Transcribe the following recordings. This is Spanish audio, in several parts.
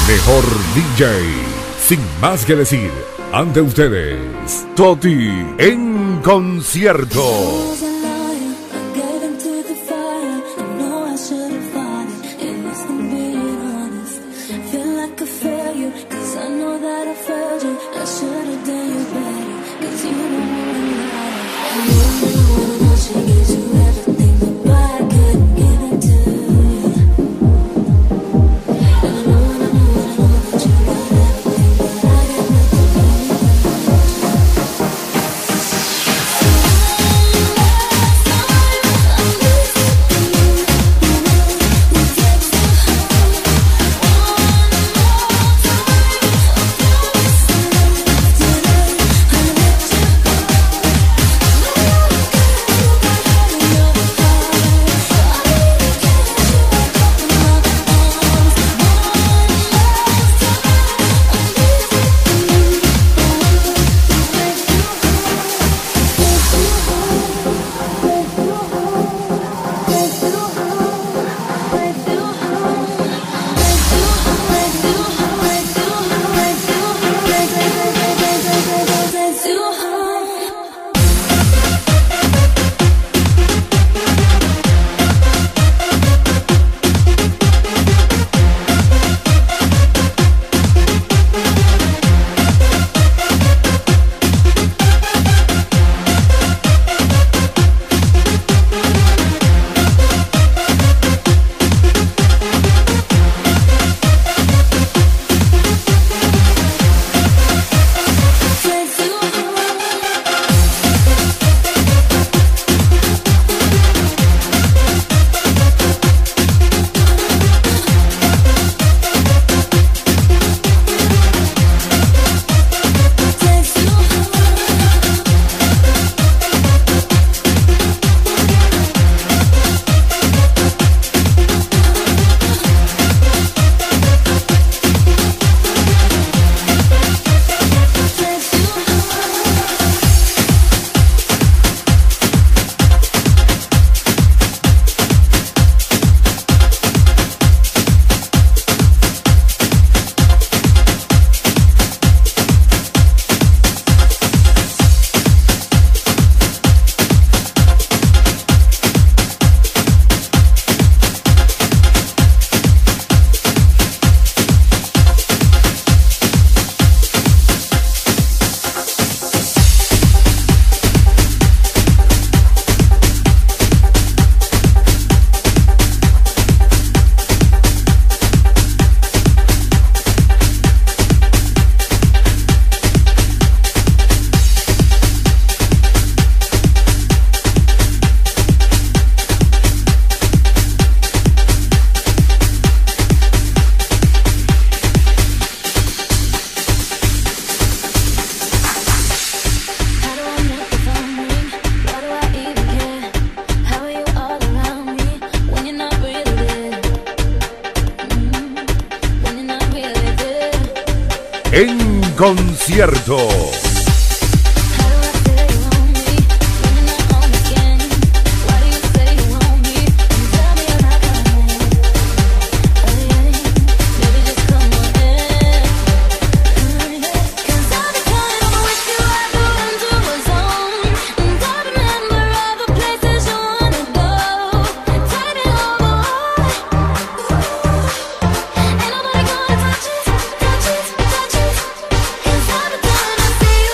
mejor DJ. Sin más que decir, ante ustedes, Toti en concierto. En concierto. See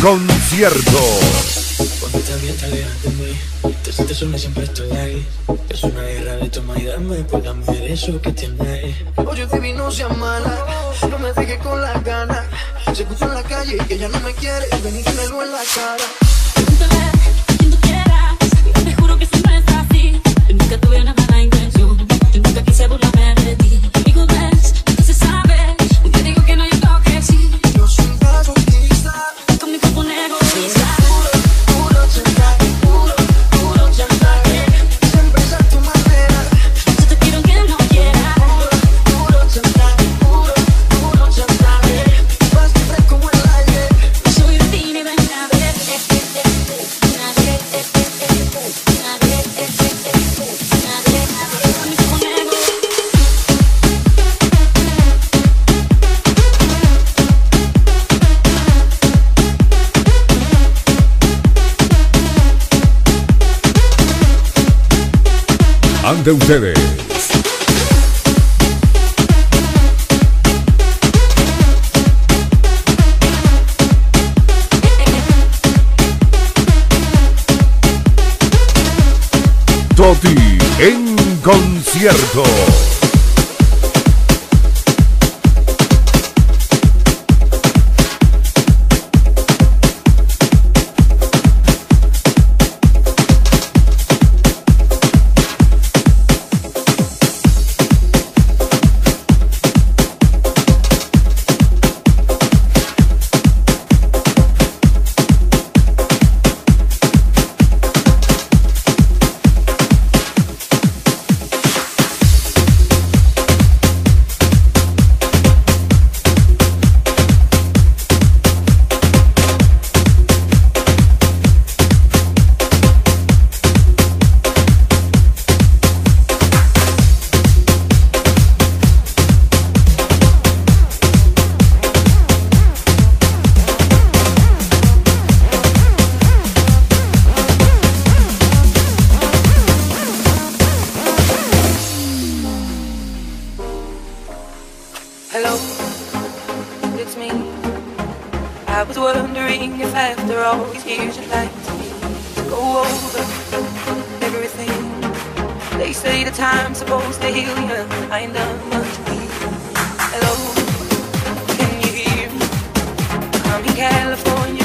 concierto. Cuando estás bien, te alejas de mí. Te sientes sola, siempre estoy ahí. Es una guerra de toma y dame, pues dame de eso que tienes. Oye, baby, no seas mala, no me dejes con las ganas. Se escucha en la calle que ella no me quiere, ven y dímelo en la cara. Pregúntale a quien tú quieras, te juro que siempre es así. Yo nunca tuve una mala intención, yo nunca quise burlarme de ti. Conmigo ves, entonces sabes, y te digo que no, yo creo que sí. Yo soy un masoquista, Con mi cuerpo un egoísta. puro chantaje, puro chantaje. Siempre es a tu manera. Yo te quiero que no quieras. Puro chantaje, puro chantaje. Vas libre como el aire. No soy de ti ni de nadie. Con mi cuerpo un egoísta. Ante ustedes, Toti en concierto. Hello, it's me. I was wondering if after all these years you'd like to go over everything. They say the time's supposed to heal you. I ain't done much to you. Hello, can you hear me? I'm in California.